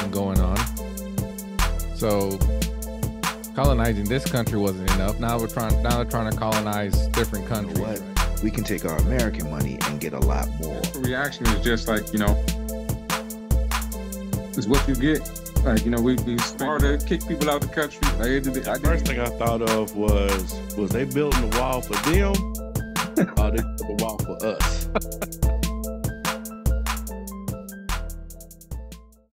colonizing going on. So colonizing this country wasn't enough. Now they're trying to colonize different countries. You know what? We can take our American money and get a lot more. The reaction is just like, you know, it's what you get. Like, you know, we start to kick people out the country. The first thing I thought of was they building the wall for them or they built the wall for us?